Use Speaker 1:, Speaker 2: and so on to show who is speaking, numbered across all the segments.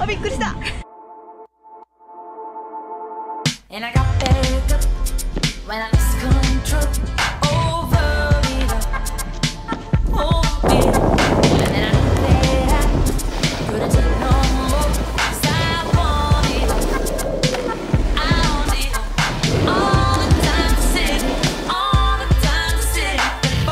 Speaker 1: あ、びっくりした。
Speaker 2: And I got back up when I lost control over it all. Oh dear. And then I knew that I couldn't take no more. 'Cause I want it all. I want it all. All the time to sit, all the time to sit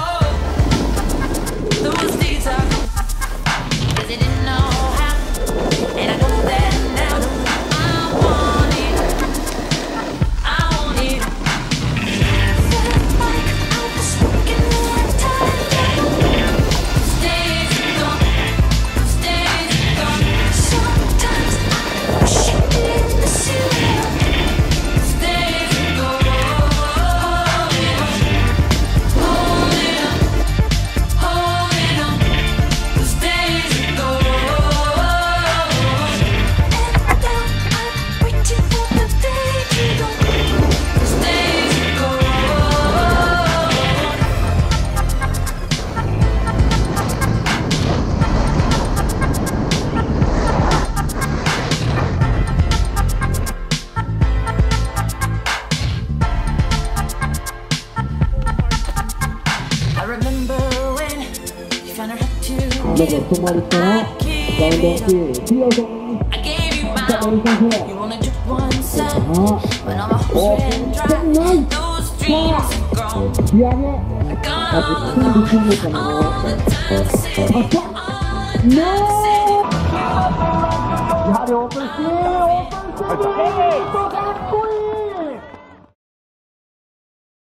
Speaker 2: before those days are gone. 'Cause they didn't know how, and I know that now. I want it all. I want it all. Felt like I was walking on time. Those days are gone. Those days are gone. Sometimes I wish I didn't miss you. Those days are gone. Hold it on. Hold it on. Those days are gone. And now I'm waiting for the day to dawn. Those days are gone. I remember when you found out how to give. I gave it all. I gave you my. You only took one side. When all my hopes ran dry, those dreams are gone. Gone all the time. All the time to sit. All the time to sit.
Speaker 3: やはりオープンシーン、オープンシーン、かっこいい。